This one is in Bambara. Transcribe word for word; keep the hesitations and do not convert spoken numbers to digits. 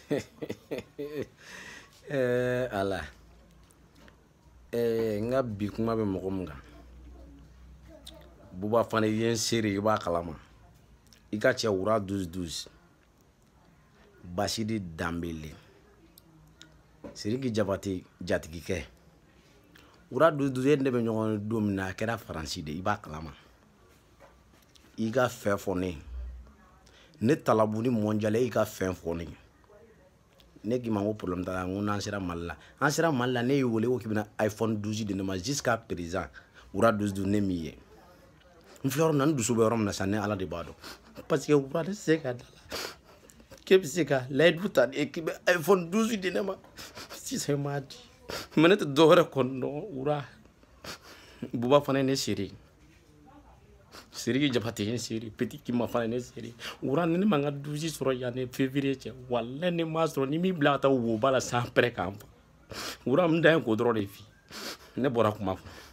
Eh, ala. Eh, nga bi kuma be mɔgɔ mun kan. Buba fana ye série i b'a kalama. I ka cɛ wura douze douze. Ba Sidi Dembele. Siriki Jabate jatigikɛ. Wura douze douze ne be ɲɔgɔn don min na a kɛra Faransi de i b'a kalama. I ka fɛn fɔ ne. Ne talabu ni mondial i ka fɛn fɔ ne. Ne k'i ma ko problème t'a la n ko n'an sera Mali la an sera Mali la ne y'i wele ko k'i bɛna iPhone douze de ne ma jusqu'à présent wura douze douze ne m'i ye n filɛ yɔrɔ min na n dusu bɛ yɔrɔ min na sa ne Ala de b'a dɔn parce que wura ne tɛ se ka da la k'e bɛ se ka layidu ta de k'i bɛ iPhone douze de ne ma sisan i m'a di mais ne tɛ dɔwɛrɛ kɔni dɔn wura Buba fana ye ne seri Siriki Jabate ye ne seri Petit Kima fana ye ne seri wura ne man ka douze sɔrɔ yan ne février cɛ walahi ne m'a sɔrɔ ni min bila ka taa wo ba la san pɛrɛ kan wura n dan ye k'o dɔrɔn de fi ne bɔra kuma fɔ